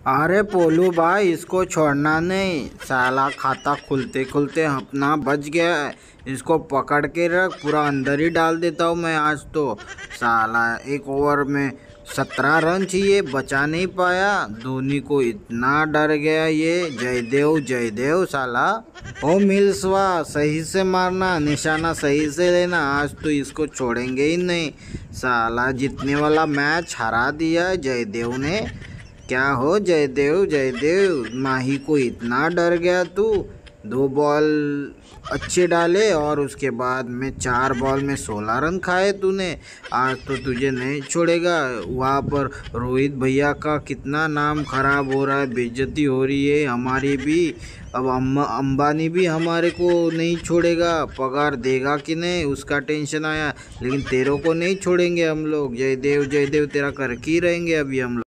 अरे पोलू भाई, इसको छोड़ना नहीं। साला खाता खुलते खुलते अपना बच गया है। इसको पकड़ के रख, पूरा अंदर ही डाल देता हूँ मैं आज तो। साला एक ओवर में 17 रन चाहिए, बचा नहीं पाया। धोनी को इतना डर गया ये। जयदेव जयदेव साला। ओ मिल्सवा, सही से मारना, निशाना सही से लेना। आज तो इसको छोड़ेंगे ही नहीं। साला जीतने वाला मैच हरा दिया है जयदेव ने। क्या हो जयदेव जयदेव, माही को इतना डर गया तू। 2 बॉल अच्छे डाले और उसके बाद में 4 बॉल में 16 रन खाए तूने। आज तो तुझे नहीं छोड़ेगा। वहाँ पर रोहित भैया का कितना नाम खराब हो रहा है, बेइज्जती हो रही है हमारी भी। अब अंबानी भी हमारे को नहीं छोड़ेगा। पगार देगा कि नहीं उसका टेंशन आया। लेकिन तेरों को नहीं छोड़ेंगे हम लोग। जयदेव जयदेव तेरा करके ही रहेंगे अभी हम लोग।